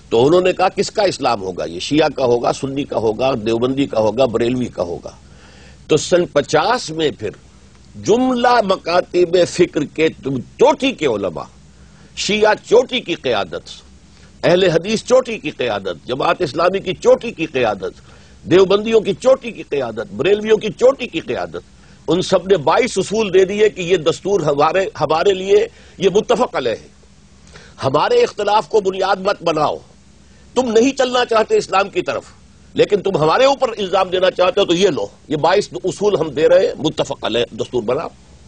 تو انہوں نے کہا کس کا اسلام ہوگا؟ یہ شیعہ کا ہوگا، سنی کا ہوگا، دیوبندی کا ہوگا، بریلوی کا ہوگا؟ تو سن 50 میں پھر جملہ مکاتب فکر کے چوٹی کے علماء، شیعہ چوٹی کی قیادت، اہل حدیث چوٹی کی قیادت، جماعت اسلامی کی چوٹی کی قیادت، دیوبندیوں کی چوٹی کی قیادت، بریلویوں کی چوٹی کی قیادت، ان سب نے 22 اصول دے دیے کہ یہ دستور ہمارے لیے یہ متفق علیہ ہے، ہمارے اختلاف کو بنیاد مت بناؤ، تم نہیں چلنا چاہتے اسلام کی طرف لیکن تم ہمارے اوپر الزام دینا چاہتے ہو تو یہ لو، یہ 22 اصول ہم دے رہے ہیں، متفق علیہ دستور بناؤ۔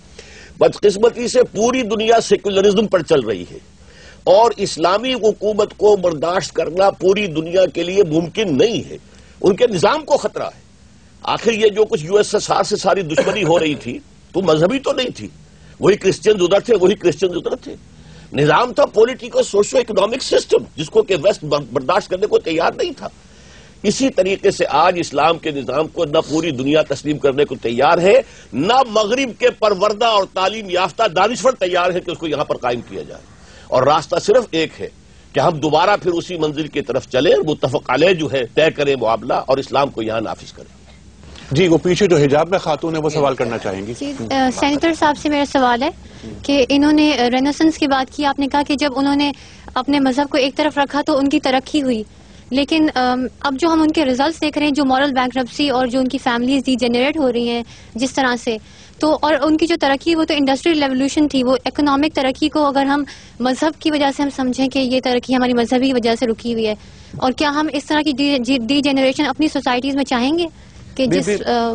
بدقسمتی سے پوری دنیا سیکولرزم پر چل رہی ہے اور اسلامی حکومت کو برداشت کرنا پوری دنیا کے لیے ممکن نہیں ہے، ان کے نظام کو خطرہ ہے۔ آخر یہ جو کچھ USSR سے ساری دشمنی ہو رہی تھی تو مذہبی تو نہیں تھی، وہی کرسچنز ادھر تھے، وہی کرسچنز ادھر تھے، نظام تھا پولیٹیکو سوشو اکنامک سسٹم جس کو کہ ویسٹ برداشت کرنے کو تیار نہیں تھا۔ اسی طریقے سے آج اسلام کے نظام کو نہ پوری دنیا تسلیم کرنے کو تیار ہے، نہ مغرب کے پروردہ اور تعلیم یافتہ دانشور تیار ہے کہ اس کو یہاں پر قائم کیا جائے، اور راستہ صرف ایک ہے کہ ہم دوبارہ پھر اسی منزل کی طرف چلیں، متفق علیہ جو ہے طے کریں معاملہ اور اسلام کو یہاں نافذ کریں۔ جی وہ پیچھے جو حجاب میں خاتون ہے وہ سوال کرنا چاہیں گی۔ سینیٹر صاحب سے میرا سوال ہے کہ انہوں نے رینیسنس کی بات کی، آپ نے کہا کہ جب انہوں نے اپنے مذہب کو ایک طرف رکھا تو ان کی ترقی ہوئی، لیکن اب جو ہم ان کے ریزلٹس دیکھ رہے ہیں، جو مورل بینکرپسی اور جو ان کی فیملیز ڈی جنریٹ ہو رہی ہیں جس طرح سے، تو اور ان کی جو ترقی وہ تو انڈسٹریل ریولیوشن تھی، وہ اکنامک ترقی کو اگر ہم مذہب کی وجہ سے ہم سمجھیں کہ یہ ترقی ہماری مذہبی وجہ سے رکی ہوئی ہے، اور کیا ہم اس طرح کی ڈی جنریشن اپنی سوسائٹیز میں چاہیں گے کہ جس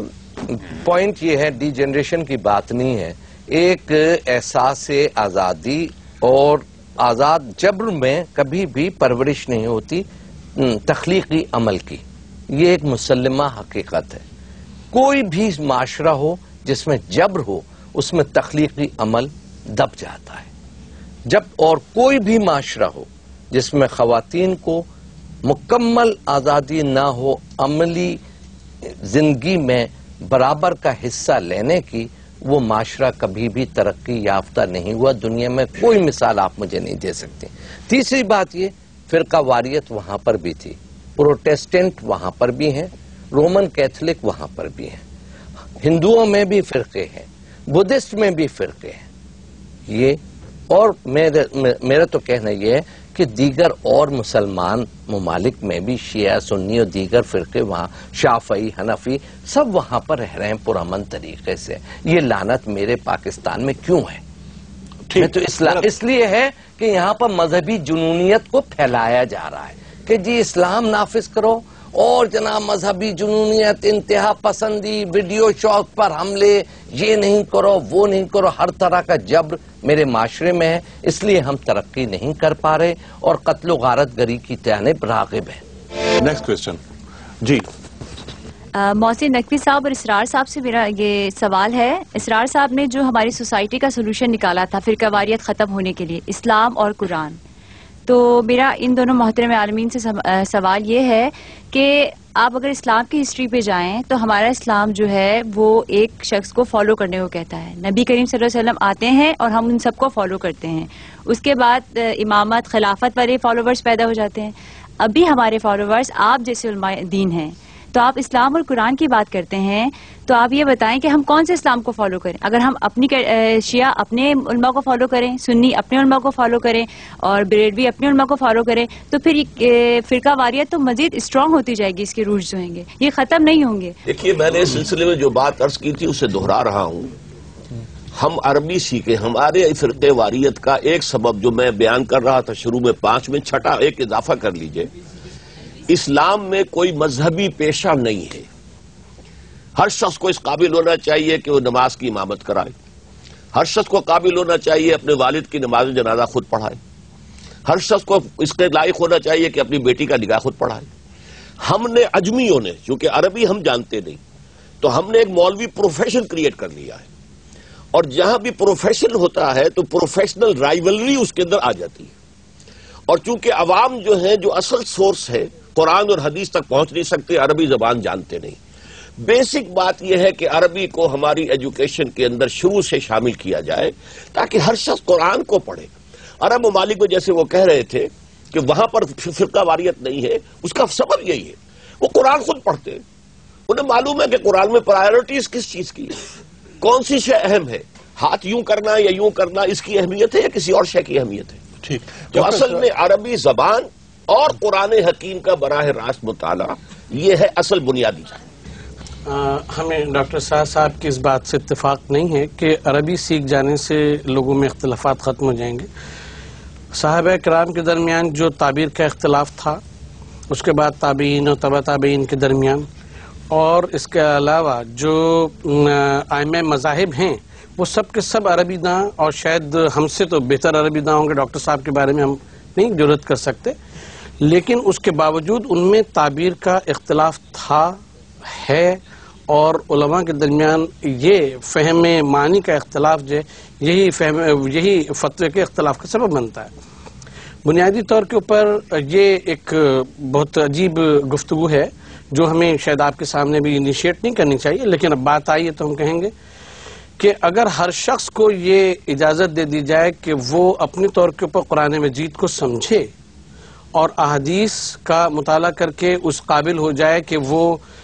پوائنٹ یہ ہے ڈی جنریشن کی بات نہیں ہے، ایک احساس آزادی اور آزاد جبر میں کبھی بھی پرورش نہیں ہوتی تخلیقی عمل کی، یہ ایک مسلمہ حقیقت ہے۔ کوئی بھی معاشرہ ہو جس میں جبر ہو اس میں تخلیقی عمل دب جاتا ہے، اور کوئی بھی معاشرہ ہو جس میں خواتین کو مکمل آزادی نہ ہو عملی زندگی میں برابر کا حصہ لینے کی، وہ معاشرہ کبھی بھی ترقی یافتہ نہیں ہوا۔ دنیا میں کوئی مثال آپ مجھے نہیں دے سکتے۔ تیسری بات یہ، فرقہ واریت وہاں پر بھی تھی، پروٹیسٹنٹ وہاں پر بھی ہیں، رومن کیتھولک وہاں پر بھی ہیں، ہندوؤں میں بھی فرقے ہیں، بدھسٹ میں بھی فرقے ہیں، یہ اور میرا تو کہنا یہ ہے کہ دیگر اور مسلمان ممالک میں بھی شیعہ سنی اور دیگر فرقے وہاں شافعی حنفی سب وہاں پر رہ رہے ہیں پرامن طریقے سے۔ یہ لعنت میرے پاکستان میں کیوں ہے؟ تو اس لیے ہے کہ یہاں پر مذہبی جنونیت کو پھیلایا جا رہا ہے کہ جی اسلام نافذ کرو اور جناب مذہبی جنونیت، انتہا پسندی، ویڈیو شوق پر حملے، یہ نہیں کرو وہ نہیں کرو، ہر طرح کا جبر میرے معاشرے میں ہے، اس لیے ہم ترقی نہیں کر پا رہے اور قتل و غارت گری کی جانب راغب ہیں۔ نیکسٹ کوسچن جی محسن نقوی صاحب اور اسرار صاحب سے میرا یہ سوال ہے۔ اسرار صاحب نے جو ہماری سوسائٹی کا سولوشن نکالا تھا فرقہ واریت ختم ہونے کے لیے، اسلام اور قرآن، تو میرا ان دونوں محترم عالمین سے سوال یہ ہے کہ آپ اگر اسلام کی ہسٹری پہ جائیں تو ہمارا اسلام جو ہے وہ ایک شخص کو فالو کرنے کو کہتا ہے، نبی کریم صلی اللہ علیہ وسلم آتے ہیں اور ہم ان سب کو فالو کرتے ہیں، اس کے بعد امامت خلافت والے فالوورز پیدا ہو جاتے ہیں۔ ابھی ہمارے فالوورز آپ جیسے علماء دین ہیں، تو آپ اسلام اور قرآن کی بات کرتے ہیں، تو آپ یہ بتائیں کہ ہم کون سے اسلام کو فالو کریں؟ اگر ہم اپنی شیعہ اپنے علماء کو فالو کریں، سنی اپنے علماء کو فالو کریں اور بریلوی اپنے علماء کو فالو کریں، تو پھر فرقہ واریت تو مزید اسٹرانگ ہوتی جائے گی، اس کے روٹس جو ہیں گے یہ ختم نہیں ہوں گے۔ دیکھیے میں نے اس سلسلے میں جو بات عرض کی تھی اسے دہرا رہا ہوں، ہم عربی سیکھیں، ہمارے فرقہ واریت کا ایک سبب جو میں بیان کر رہا تھا شروع میں 5 میں، چھٹا ایک اضافہ کر لیجئے، اسلام میں کوئی مذہبی پیشہ نہیں ہے، ہر شخص کو اس قابل ہونا چاہیے کہ وہ نماز کی امامت کرائے، ہر شخص کو قابل ہونا چاہیے اپنے والد کی نماز جنازہ خود پڑھائے، ہر شخص کو اس کے لائق ہونا چاہیے کہ اپنی بیٹی کا نکاح خود پڑھائے۔ ہم نے عجمیوں نے، چونکہ عربی ہم جانتے نہیں، تو ہم نے ایک مولوی پروفیشن کریٹ کر لیا ہے، اور جہاں بھی پروفیشن ہوتا ہے تو پروفیشنل رائیولری اس کے اندر آ جاتی ہے، اور چونکہ عوام جو ہے جو اصل سورس ہے قرآن اور حدیث تک پہنچ نہیں سکتے، عربی زبان جانتے نہیں۔ بیسک بات یہ ہے کہ عربی کو ہماری ایجوکیشن کے اندر شروع سے شامل کیا جائے تاکہ ہر شخص قرآن کو پڑھے۔ عرب ممالک میں جیسے وہ کہہ رہے تھے کہ وہاں پر فرقہ واریت نہیں ہے، اس کا سبب یہی ہے وہ قرآن خود پڑھتے ہیں، انہیں معلوم ہے کہ قرآن میں پرائیورٹیز کس چیز کی ہے، کون سی شے اہم ہے، ہاتھ یوں کرنا یا یوں کرنا اس کی اہمیت ہے یا کسی اور شے کی اہمیت ہے. ٹھیک. تو اصل میں عربی زبان اور قرآن حکیم کا براہ راست مطالعہ یہ ہے اصل بنیادی چیز. ہمیں ڈاکٹر صاحب کی اس بات سے اتفاق نہیں ہے کہ عربی سیکھ جانے سے لوگوں میں اختلافات ختم ہو جائیں گے. صحابہ کرام کے درمیان جو تعبیر کا اختلاف تھا، اس کے بعد تابعین اور تبع تابعین کے درمیان، اور اس کے علاوہ جو ائمہ مذاہب ہیں وہ سب کے سب عربی داں، اور شاید ہم سے تو بہتر عربی داں ہوں گے، ڈاکٹر صاحب کے بارے میں ہم نہیں جرات کر سکتے، لیکن اس کے باوجود ان میں تعبیر کا اختلاف تھا، ہے، اور علماء کے درمیان یہ فہم معنی کا اختلاف جو ہے یہی فتوے کے اختلاف کا سبب بنتا ہے. بنیادی طور کے اوپر یہ ایک بہت عجیب گفتگو ہے جو ہمیں شاید آپ کے سامنے بھی انیشیٹ نہیں کرنی چاہیے، لیکن اب بات آئی ہے تو ہم کہیں گے کہ اگر ہر شخص کو یہ اجازت دے دی جائے کہ وہ اپنے طور کے اوپر قرآن مجید کو سمجھے اور احادیث کا مطالعہ کر کے اس قابل ہو جائے کہ وہ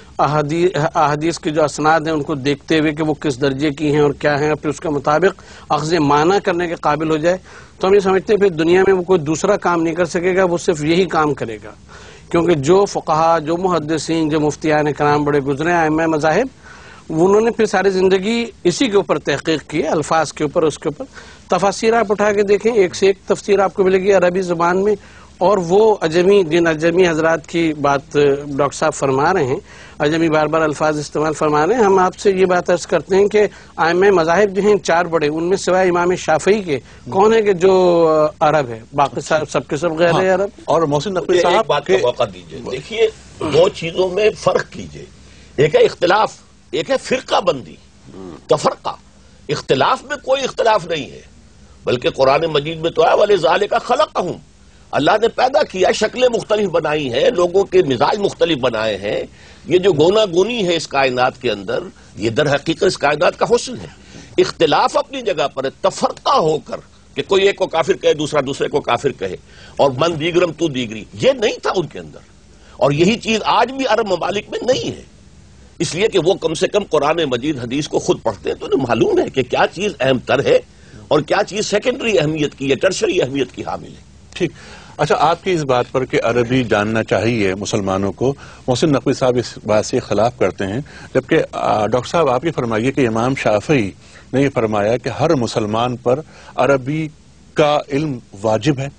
احادیث کے جو اسناد ہیں ان کو دیکھتے ہوئے کہ وہ کس درجے کی ہیں اور کیا ہیں، اور پھر اس کے مطابق اخذ معنی کرنے کے قابل ہو جائے، تو ہم یہ سمجھتے ہیں پھر دنیا میں وہ کوئی دوسرا کام نہیں کر سکے گا، وہ صرف یہی کام کرے گا. کیونکہ جو فقہا، جو محدثین، جو مفتیان کرام بڑے گزرے ہیں ائمہ مذاہب، انہوں نے پھر ساری زندگی اسی کے اوپر تحقیق کی ہے، الفاظ کے اوپر، اس کے اوپر. تفاسیر آپ اٹھا کے دیکھیں، ایک سے ایک تفسیر آپ کو ملے گی عربی زبان میں، اور وہ جن اجمی حضرات کی بات ڈاکٹر صاحب فرما رہے ہیں، اجمی بار بار الفاظ استعمال فرما رہے ہیں، ہم آپ سے یہ بات عرض کرتے ہیں کہ ائمہ مذاہب جو ہیں 4 بڑے، ان میں سوائے امام شافعی کے کون ہے کہ جو عرب ہے، باقی سب کے سب غیر عرب. اور محسن نقوی ایک صاحب بات کا موقع دیجیے. دیکھیے دو چیزوں میں فرق کیجیے، ایک ہے اختلاف، ایک ہے فرقہ بندی، تفرقہ. اختلاف میں کوئی اختلاف نہیں ہے، بلکہ قرآن مجید میں تو ہے وَلِذَٰلِكَ خَلَقَهُمْ، اللہ نے پیدا کیا، شکلیں مختلف بنائی ہیں، لوگوں کے مزاج مختلف بنائے ہیں. یہ جو گونا گونی ہے اس کائنات کے اندر، یہ در حقیقت اس کائنات کا حسن ہے. اختلاف اپنی جگہ پر ہے، تفرقہ ہو کر کہ کوئی ایک کو کافر کہے، دوسرا دوسرے کو کافر کہے، اور من دیگرم تو دیگری، یہ نہیں تھا ان کے اندر. اور یہی چیز آج بھی عرب ممالک میں نہیں ہے، اس لیے کہ وہ کم سے کم قرآن مجید حدیث کو خود پڑھتے ہیں، تو انہیں معلوم ہے کہ کیا چیز اہم تر ہے اور کیا چیز سیکنڈری اہمیت کی ہے، ٹرشری اہمیت کی حامل ہے. ٹھیک. اچھا، آپ کی اس بات پر کہ عربی جاننا چاہیے مسلمانوں کو، محسن نقوی صاحب اس بات سے خلاف کرتے ہیں، جبکہ ڈاکٹر صاحب آپ یہ فرمائیے کہ امام شافعی نے یہ فرمایا کہ ہر مسلمان پر عربی کا علم واجب ہے.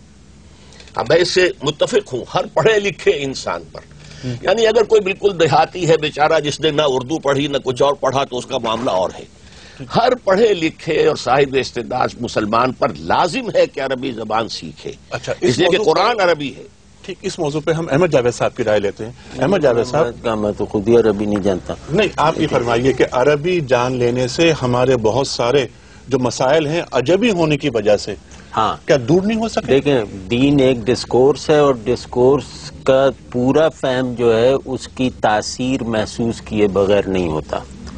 میں اس سے متفق ہوں، ہر پڑھے لکھے انسان پر. یعنی اگر کوئی بالکل دیہاتی ہے بیچارہ جس نے نہ اردو پڑھی نہ کچھ اور پڑھا تو اس کا معاملہ اور ہے. ہر پڑھے لکھے اور صاحب استعداد مسلمان پر لازم ہے کہ عربی زبان سیکھے. اچھا، اس لیے کہ قرآن عربی ہے. ٹھیک. اس موضوع پہ ہم احمد جاوید صاحب کی رائے لیتے ہیں. احمد جاوید صاحب، میں تو خود ہی عربی نہیں جانتا. نہیں، آپ یہ فرمائیے کہ عربی جان لینے سے ہمارے بہت سارے جو مسائل ہیں عجمی ہونے کی وجہ سے ہاں کیا دور نہیں ہو سکے؟ دیکھیں، دین ایک ڈسکورس ہے، اور ڈسکورس کا پورا فہم جو ہے اس کی تاثیر محسوس کیے بغیر نہیں ہوتا.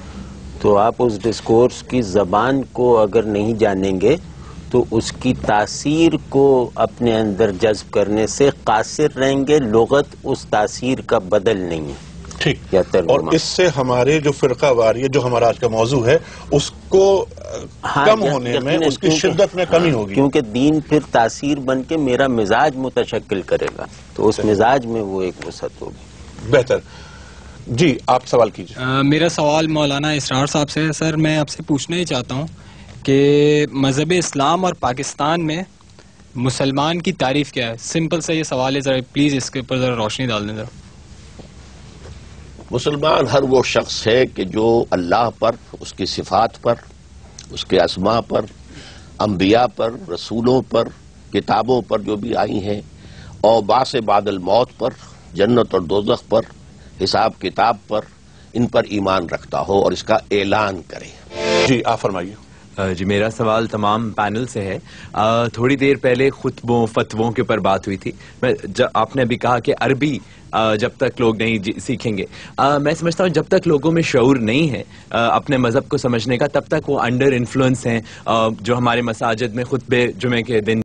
تو آپ اس ڈسکورس کی زبان کو اگر نہیں جانیں گے تو اس کی تاثیر کو اپنے اندر جذب کرنے سے قاصر رہیں گے. لغت اس تاثیر کا بدل نہیں ہے. ٹھیک. یا ترجمہ. اور اس سے ہمارے جو فرقہ واریت جو ہمارا آج کا موضوع ہے اس کو کم ہونے میں، اس کی شدت میں کمی ہوگی، کیونکہ دین پھر تاثیر بن کے میرا مزاج متشکل کرے گا، تو اس مزاج میں وہ ایک وسعت ہوگی. بہتر. جی، آپ سوال کیجیے. میرا سوال مولانا اسرار صاحب سے ہے. سر، میں آپ سے پوچھنا ہی چاہتا ہوں کہ مذہب اسلام اور پاکستان میں مسلمان کی تعریف کیا ہے؟ سمپل سے یہ سوال ہے، ذرا پلیز اس کے اوپر ذرا روشنی ڈال دیں. ذرا مسلمان ہر وہ شخص ہے کہ جو اللہ پر، اس کی صفات پر، اس کے اسماء پر، انبیاء پر، رسولوں پر، کتابوں پر جو بھی آئی ہیں، اور بعث بعد الموت پر، جنت اور دوزخ پر، حساب کتاب پر، ان پر ایمان رکھتا ہو اور اس کا اعلان کرے. جی، آپ فرمائیے. جی، میرا سوال تمام پینل سے ہے. تھوڑی دیر پہلے خطبوں فتووں کے اوپر بات ہوئی تھی. آپ نے ابھی کہا کہ عربی جب تک لوگ نہیں سیکھیں گے، میں سمجھتا ہوں جب تک لوگوں میں شعور نہیں ہے اپنے مذہب کو سمجھنے کا، تب تک وہ انڈر انفلوئنس ہیں. جو ہمارے مساجد میں خطبے جمعے کے دن